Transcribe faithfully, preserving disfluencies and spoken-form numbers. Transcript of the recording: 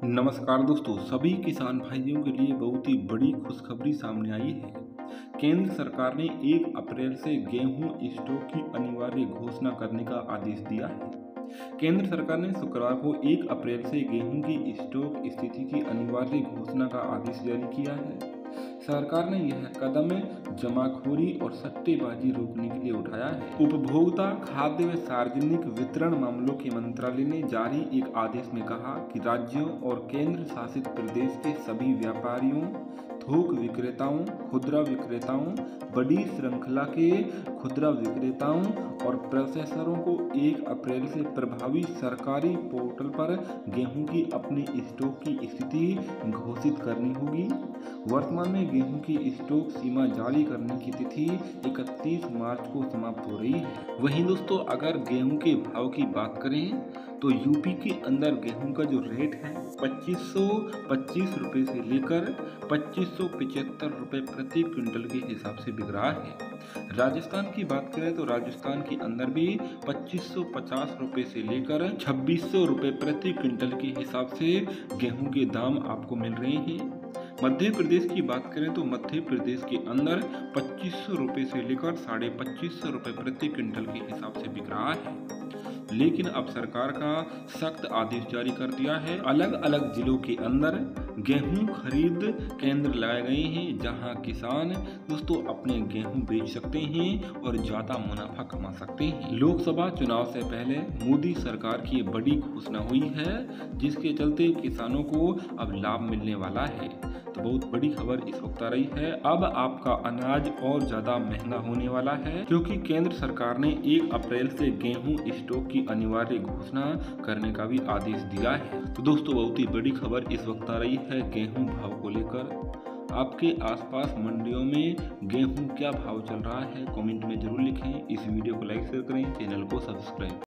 नमस्कार दोस्तों, सभी किसान भाइयों के लिए बहुत ही बड़ी खुशखबरी सामने आई है। केंद्र सरकार ने एक अप्रैल से गेहूं स्टॉक की अनिवार्य घोषणा करने का आदेश दिया है। केंद्र सरकार ने शुक्रवार को एक अप्रैल से गेहूं की स्टॉक स्थिति की अनिवार्य घोषणा का आदेश जारी किया है। सरकार ने यह कदम जमाखोरी और सट्टेबाजी रोकने के लिए उठाया है। उपभोक्ता, खाद्य व सार्वजनिक वितरण मामलों के मंत्रालय ने जारी एक आदेश में कहा कि राज्यों और केंद्र शासित प्रदेश के सभी व्यापारियों, थोक विक्रेताओं, खुदरा विक्रेताओं, बड़ी श्रृंखला के खुदरा विक्रेताओं और प्रोसेसरों को एक अप्रैल से प्रभावी सरकारी पोर्टल पर गेहूं की अपनी स्टॉक की स्थिति घोषित करनी होगी। वर्तमान में गेहूं की स्टॉक सीमा जारी करने की तिथि इकतीस मार्च को समाप्त हो रही है। वहीं दोस्तों, अगर गेहूं के भाव की बात करें तो यूपी के अंदर गेहूं का जो रेट है पच्चीस सौ पच्चीस रुपये से लेकर पच्चीस सौ पचहत्तर रुपये प्रति क्विंटल के हिसाब से बिक रहा है। राजस्थान की बात करें तो राजस्थान के अंदर भी पच्चीस सौ पचास रुपये से लेकर छब्बीस सौ रुपये प्रति क्विंटल के हिसाब से गेहूं के दाम आपको मिल रहे हैं। मध्य प्रदेश की बात करें तो मध्य प्रदेश के अंदर पच्चीस सौ रुपये से लेकर साढ़े पच्चीस सौ रुपये प्रति क्विंटल के हिसाब से बिक रहा है। लेकिन अब सरकार का सख्त आदेश जारी कर दिया है। अलग अलग जिलों के अंदर गेहूं खरीद केंद्र लगाए गए हैं, जहां किसान दोस्तों अपने गेहूं बेच सकते हैं और ज्यादा मुनाफा कमा सकते हैं। लोकसभा चुनाव से पहले मोदी सरकार की बड़ी घोषणा हुई है, जिसके चलते किसानों को अब लाभ मिलने वाला है। तो बहुत बड़ी खबर इस वक्त आ रही है। अब आपका अनाज और ज्यादा महंगा होने वाला है, क्योंकि केंद्र सरकार ने एक अप्रैल से गेहूं स्टॉक की अनिवार्य घोषणा करने का भी आदेश दिया है। तो दोस्तों, बहुत ही बड़ी खबर इस वक्त आ रही है गेहूं भाव को लेकर। आपके आसपास मंडियों में गेहूं क्या भाव चल रहा है, कमेंट में जरूर लिखें। इस वीडियो को लाइक शेयर करें, चैनल को सब्सक्राइब